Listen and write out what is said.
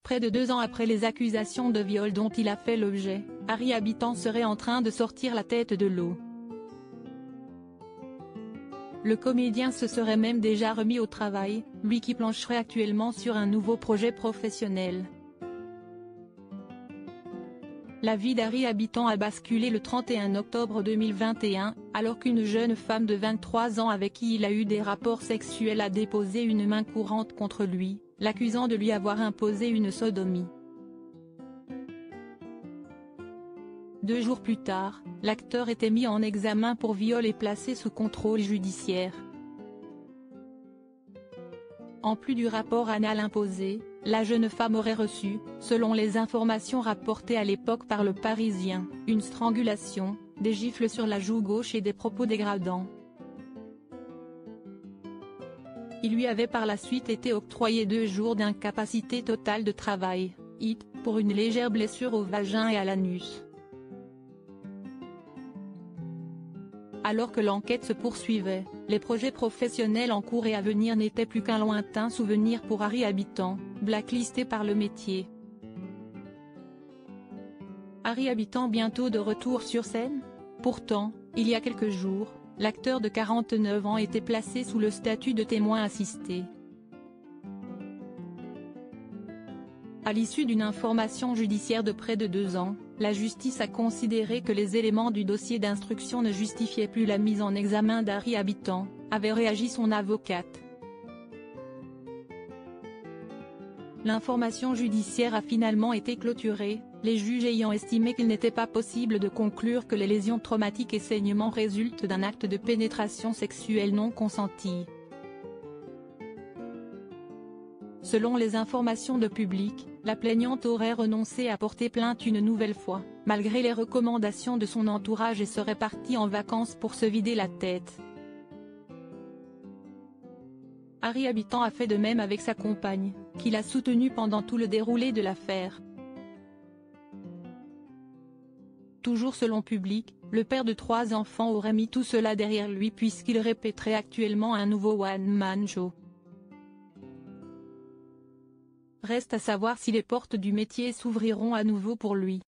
Près de 2 ans après les accusations de viol dont il a fait l'objet, Harry Habitant serait en train de sortir la tête de l'eau. Le comédien se serait même déjà remis au travail, lui qui plancherait actuellement sur un nouveau projet professionnel. La vie d'Harry Habitant a basculé le 31 octobre 2021, alors qu'une jeune femme de 23 ans avec qui il a eu des rapports sexuels a déposé une main courante contre lui, l'accusant de lui avoir imposé une sodomie. 2 jours plus tard, l'acteur était mis en examen pour viol et placé sous contrôle judiciaire. En plus du rapport anal imposé, la jeune femme aurait reçu, selon les informations rapportées à l'époque par Le Parisien, une strangulation, des gifles sur la joue gauche et des propos dégradants. Il lui avait par la suite été octroyé 2 jours d'incapacité totale de travail, IT, pour une légère blessure au vagin et à l'anus. Alors que l'enquête se poursuivait, les projets professionnels en cours et à venir n'étaient plus qu'un lointain souvenir pour Harry Habitant, blacklisté par le métier. Harry Habitant bientôt de retour sur scène? Pourtant, il y a quelques jours, l'acteur de 49 ans était placé sous le statut de témoin assisté. À l'issue d'une information judiciaire de près de 2 ans, la justice a considéré que les éléments du dossier d'instruction ne justifiaient plus la mise en examen d'Harry Habitant, avait réagi son avocate. L'information judiciaire a finalement été clôturée, les juges ayant estimé qu'il n'était pas possible de conclure que les lésions traumatiques et saignements résultent d'un acte de pénétration sexuelle non consenti. Selon les informations de Public, la plaignante aurait renoncé à porter plainte une nouvelle fois, malgré les recommandations de son entourage et serait partie en vacances pour se vider la tête. Harry Habitant a fait de même avec sa compagne, qui l'a soutenu pendant tout le déroulé de l'affaire. Toujours selon Public, le père de 3 enfants aurait mis tout cela derrière lui puisqu'il répéterait actuellement un nouveau one-man show. Reste à savoir si les portes du métier s'ouvriront à nouveau pour lui.